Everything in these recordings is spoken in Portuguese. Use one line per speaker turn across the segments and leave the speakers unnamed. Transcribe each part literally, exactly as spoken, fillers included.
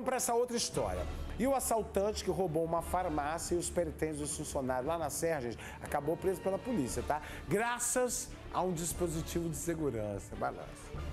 vamos para essa outra história. E o assaltante que roubou uma farmácia e os pertences dos funcionários lá na Serra, gente, acabou preso pela polícia, tá? Graças a um dispositivo de segurança. Balança.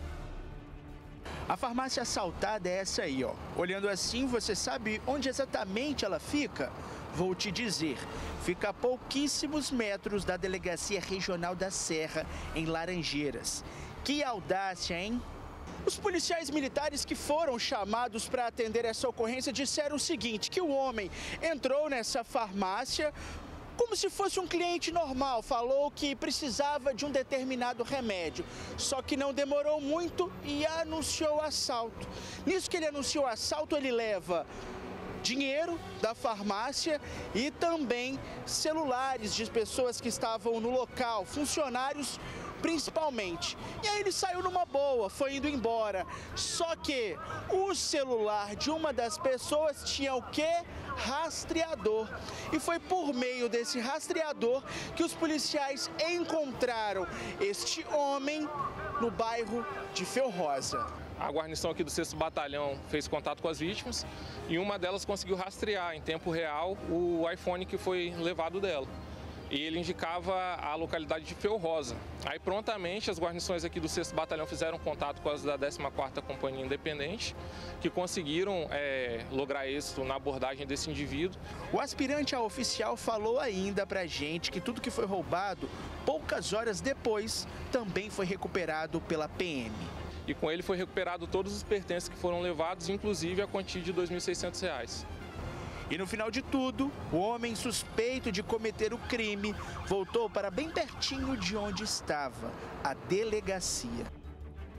A farmácia assaltada é essa aí, ó. Olhando assim, você sabe onde exatamente ela fica? Vou te dizer. Fica a pouquíssimos metros da Delegacia Regional da Serra, em Laranjeiras. Que audácia, hein? Os policiais militares que foram chamados para atender essa ocorrência disseram o seguinte, que o homem entrou nessa farmácia como se fosse um cliente normal, falou que precisava de um determinado remédio, só que não demorou muito e anunciou o assalto. Nisso que ele anunciou o assalto, ele leva dinheiro da farmácia e também celulares de pessoas que estavam no local, funcionários principalmente. E aí ele saiu numa boa, foi indo embora. Só que o celular de uma das pessoas tinha o quê? Rastreador. E foi por meio desse rastreador que os policiais encontraram este homem no bairro de Felrosa.
A guarnição aqui do sexto Batalhão fez contato com as vítimas e uma delas conseguiu rastrear em tempo real o iPhone que foi levado dela. E ele indicava a localidade de Felrosa. Aí prontamente as guarnições aqui do sexto Batalhão fizeram contato com as da décima quarta Companhia Independente, que conseguiram é, lograr êxito na abordagem desse indivíduo.
O aspirante a oficial falou ainda pra gente que tudo que foi roubado, poucas horas depois, também foi recuperado pela P M.
E com ele foi recuperado todos os pertences que foram levados, inclusive a quantia de dois mil e seiscentos reais.
E no final de tudo, o homem suspeito de cometer o crime voltou para bem pertinho de onde estava, a delegacia.